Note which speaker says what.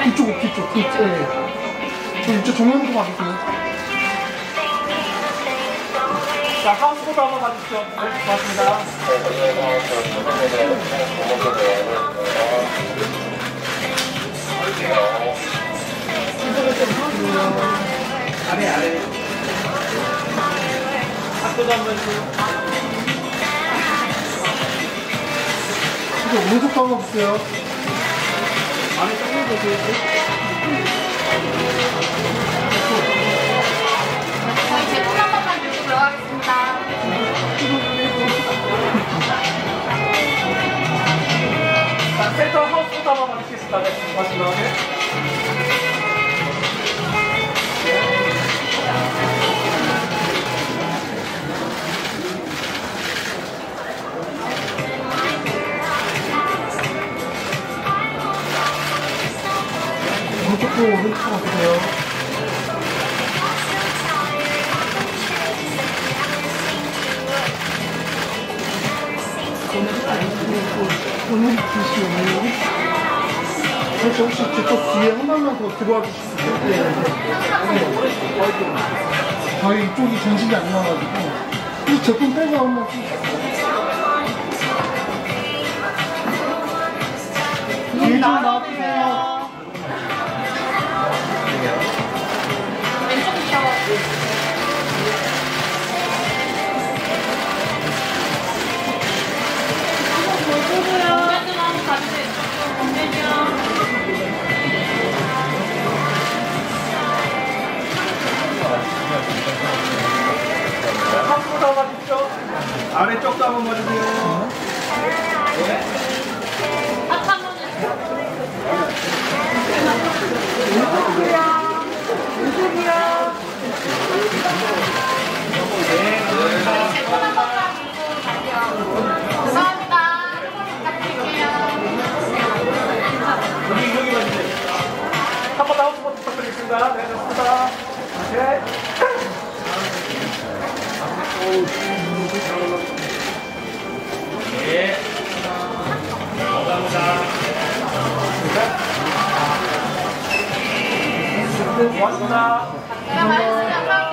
Speaker 1: 이쪽 어깨 쪽. 네. 이쪽 정면도 봐주세요.
Speaker 2: 자, 하우스보드 한번 봐주시죠. 네, 고맙습니다. 아래. 각도도 한번 해주세요.
Speaker 1: 이제 오른쪽 감아보세요.
Speaker 2: 안에 조금 더 보여주세요.
Speaker 3: 저희 제품 한 번만 들고 들어가겠습니다.
Speaker 2: 자, 센터 하우스보드 한번 봐주시겠습니다. 네, 고맙습니다. 네.
Speaker 1: 오른쪽도 오른쪽 감아보세요. 오늘 주시오네요. 그래서 혹시 제쪽 뒤에 하나만 더 들어와 주실 수 있어요? 네. 저희 이쪽이 전식이 안 나와가지고. 이 제품 빼고 한번 뒤에 좀 나와주세요.
Speaker 3: 왼쪽부터.
Speaker 2: 하우스보드 한번 봐주시죠. 아래쪽도 한번 봐주세요. 네.
Speaker 3: 앞한 번은.
Speaker 2: 왼쪽이야.
Speaker 3: 제품 한 번만 들고 갈게요. 감사합니다. 부탁드릴게요.
Speaker 2: 여기 봐주세요. 한 번 더 하우스보드 부탁드리겠습니다. 네, 좋습니다. 오케이. 예. 감사합니다. 고맙습니다.
Speaker 3: 제가 말했으면